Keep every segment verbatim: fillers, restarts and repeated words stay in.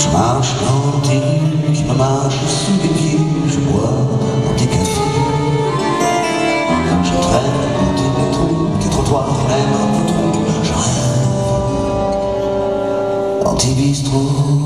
Je marche dans tes rues, je me marche sous les pieds, je bois dans tes cafés. Je traîne dans tes métros, tes trottoirs, même un peu trop. Je rêve dans tes bistrots.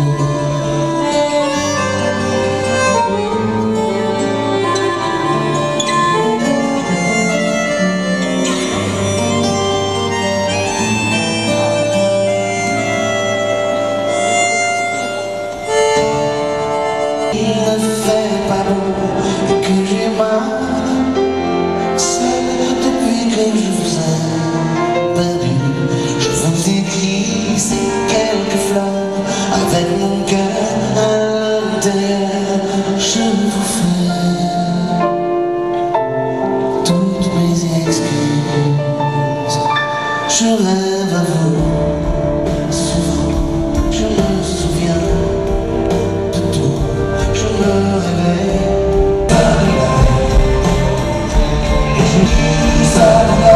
Il ne fait pas beau que j'ai mal, seul depuis que je vous ai perdu. Je vous ai glissé quelques fleurs avec mon cœur à l'intérieur. Je vous fais toutes mes excuses. Je rêve à vous souvent, je me souviens de tout. Je me réveille, et je dis ça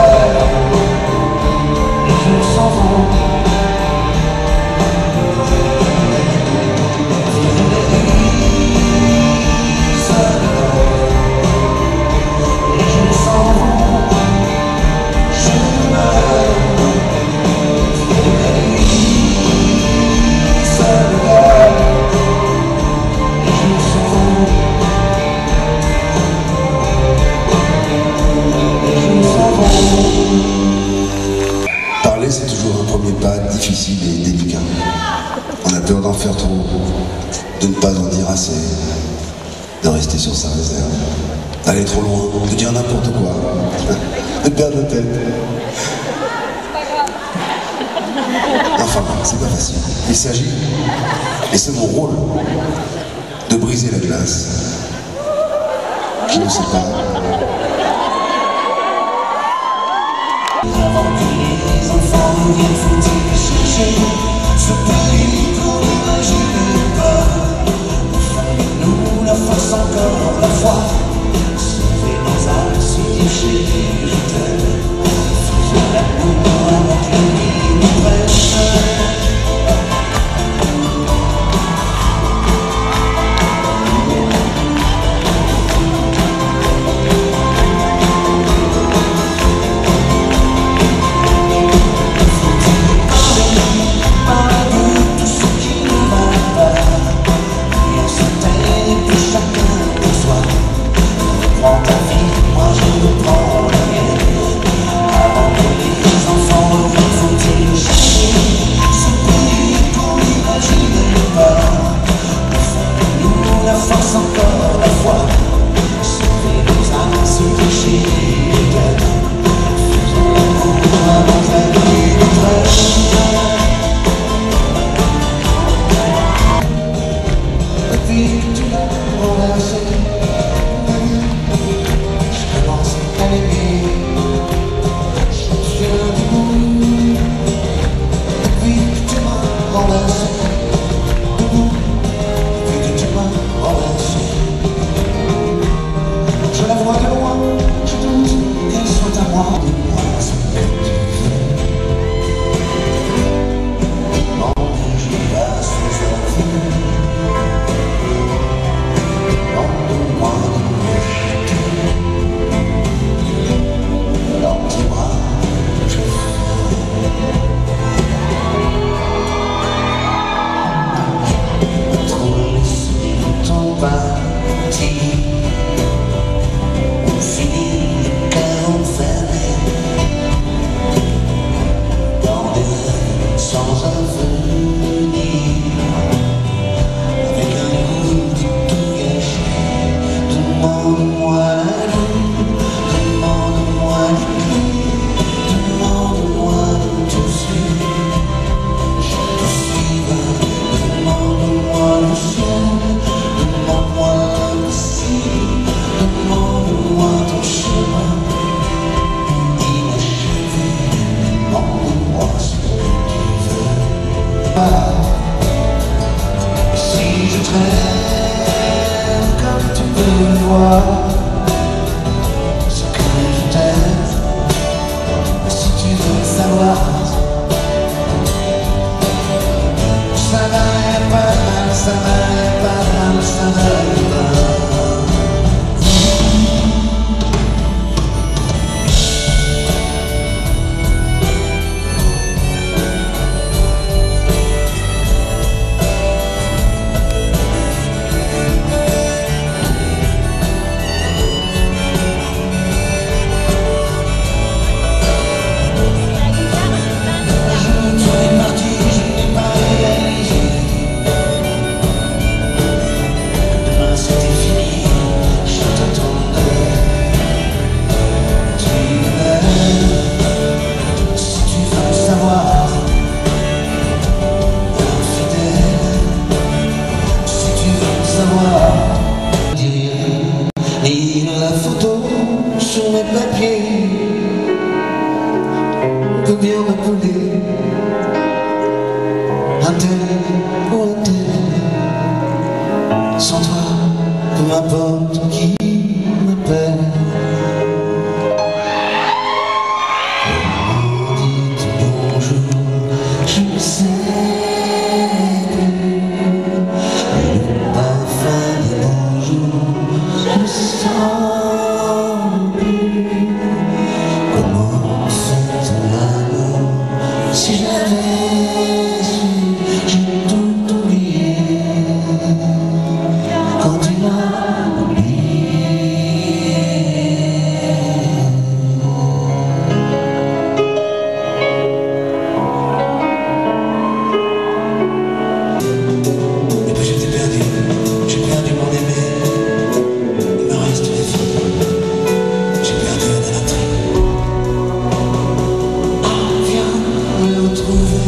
et je me sens bon. Et je me sens bon. Je me Parler, c'est toujours un premier pas difficile et délicat. On a peur d'en faire trop, de ne pas en dire assez, de rester sur sa réserve, d'aller trop loin, de dire n'importe quoi, de perdre la tête. Enfin, c'est pas facile. Il s'agit, et c'est mon rôle, de briser la glace. Je ne sais pas. Avant que les enfants nous viennent, faut-il chercher ce pays qu'on n'imagine pas. Nous, la force encore, la foi, sauver nos âmes, se déchirer, je t'aime. Faisons l'amour avant que la nuit nous prenne. Je la vois de loin, je doute qu'elle soit à moi. Dis-moi ce que tu veux. Demande que je la sois à vous. Demande-moi de me jeter dans tes bras. Je ferai trop les souvenirs tombent partis. Sans avenir, avec un goût de tout gâché. Demande-moi la lune, demande-moi les clés, demande-moi de te suivre, je te suivrai. Demande-moi le ciel, demande-moi l'impossible, demande-moi ton chemin inachevé, demande-moi ce que si je traîne comme tu peux le voir, c'est que je t'aime. Si tu veux savoir, ça n'arrête pas. peut bien m'appeler un tel ou un tel. Sans toi, peu importe qui m'appelle. On dit bonjour, je ne sais plus. Et le parfum des bonjours, je ne sens plus. Comment fait l'amour si j'avais su, j'ai tout oublié. Quand tu m'as oublié, et puis j'étais perdu, j'ai perdu mon aimé. Il me reste la vie, j'ai perdu un électrique. Ah, viens me retrouver,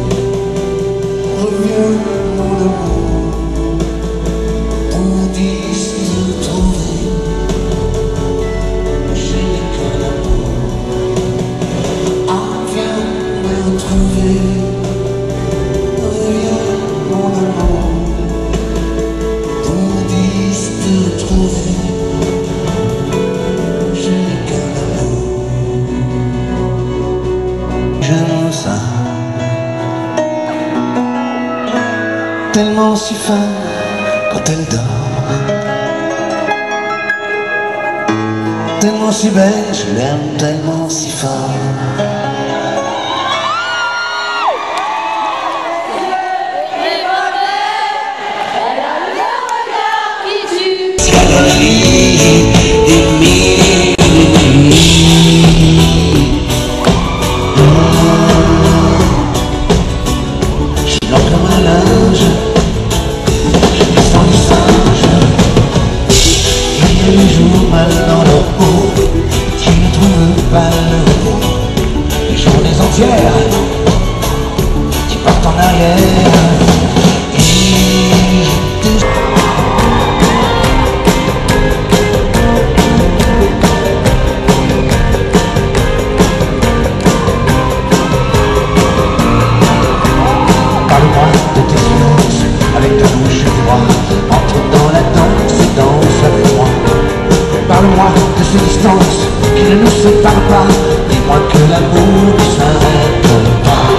reviens mon amour. On dit se trouver, j'ai qu'un amour. Ah, viens me retrouver, reviens mon amour. On dit se trouver, j'ai qu'un amour. J'aime ça, tellement si fin quand elle dort, tellement si belle, je l'aime tellement si fort. Si elle a la vie des mille et une nuits, je l'encre comme un linge, je descends les singes. Il y a les jours mal dans leur peau, qui ne trouvent pas le repos. Les journées entières qui partent en arrière. Et j'étais parle-moi de tes yeux, avec ta bouche froide, entre dans la danse et danse avec moi. Parle-moi de ces distances qui ne nous séparent pas, dis-moi que l'amour ne s'arrête pas.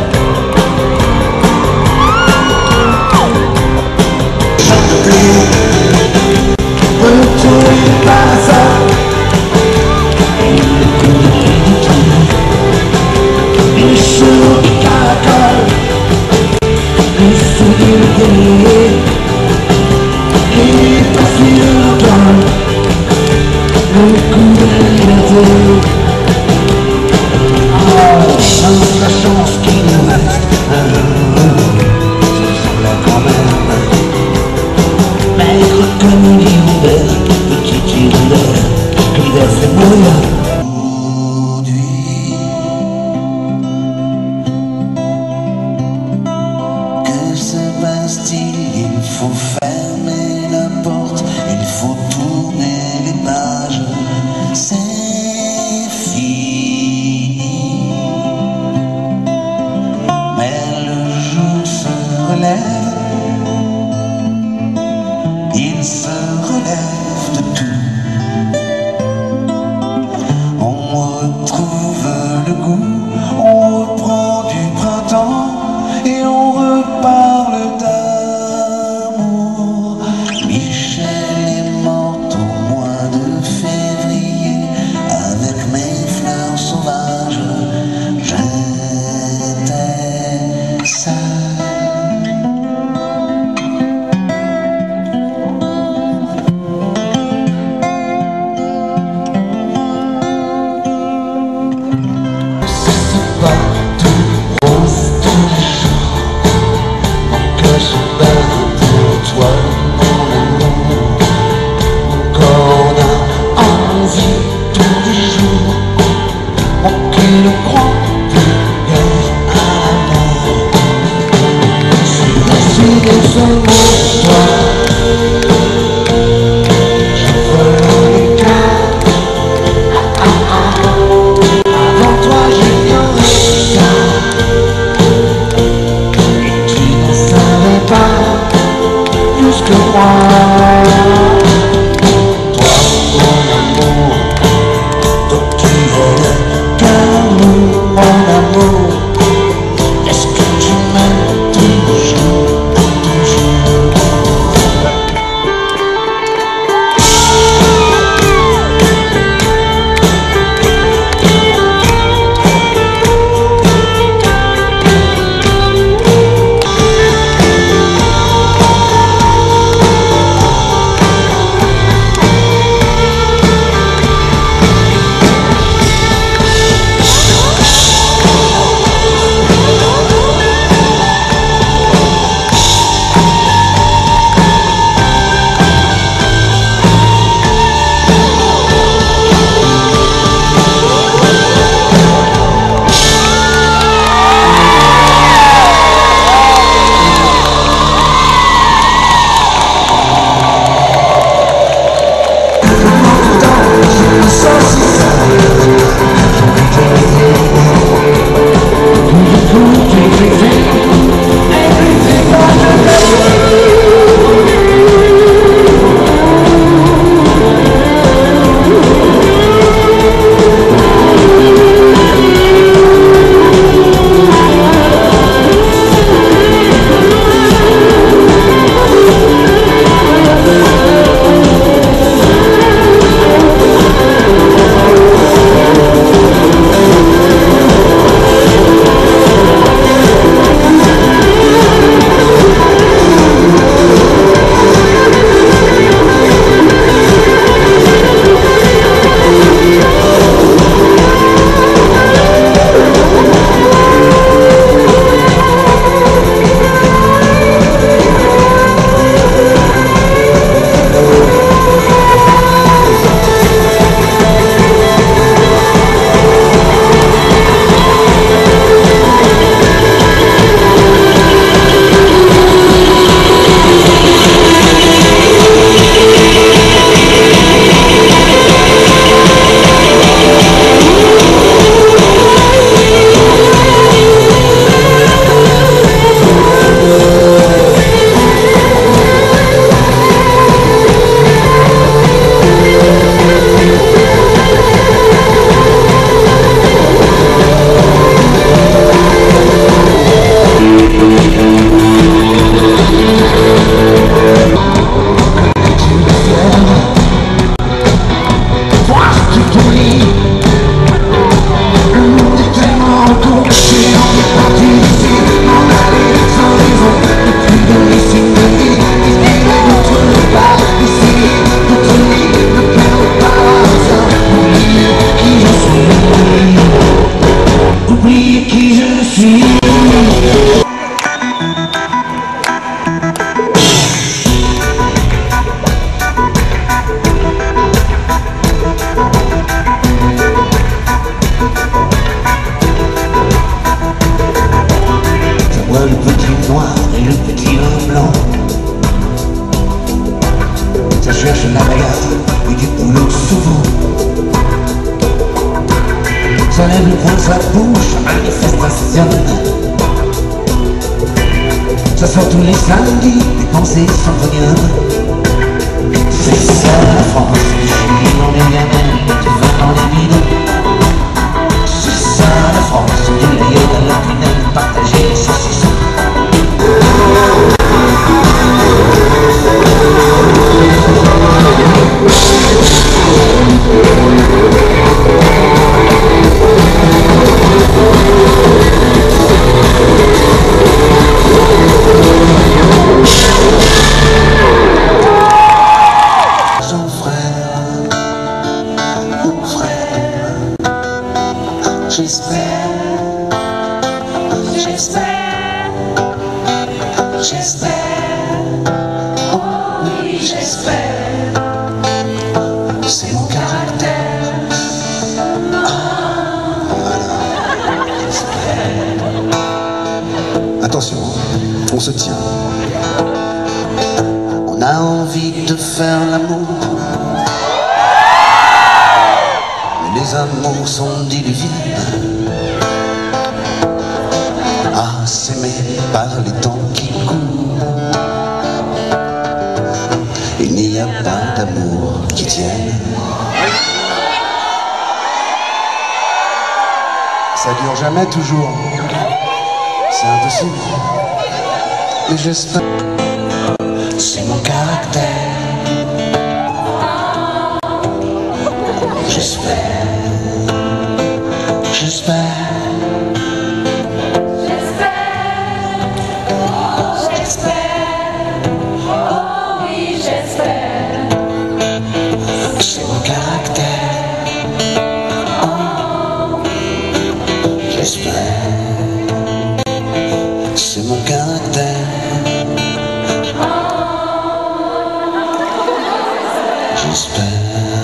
Je ne peux plus retourner par hasard, les cheveux qui caracolent, les souvenirs déliés, les passures d'or, le coup de la liberté. Ah, dire qui je suis. Je vois le petit noir et le petit homme blanc. Ça cherche la bagarre et du boulot souvent. Ça lève le poing de sa bouche, manifestation. Ça sort tous les samedis, des pensées sans rien. C'est ça la France, tu finis dans les gamins, tu vas dans les bidons. C'est ça la France, tu l'aïeul à la pinelle, partager les saucissons. J'espère, j'espère, j'espère, oh oui j'espère, c'est mon caractère, ah, voilà, j'espère. Attention, on se tient, on a envie de faire l'amour. Les amours sont diluvides à s'aimer par les temps qui courent. Il n'y a pas d'amour qui tienne. Ça dure jamais toujours. C'est impossible. Mais j'espère. C'est mon caractère. J'espère. J'espère, j'espère, oh, j'espère, oh oui j'espère, c'est mon caractère, oh, j'espère, c'est mon caractère, oh, j'espère.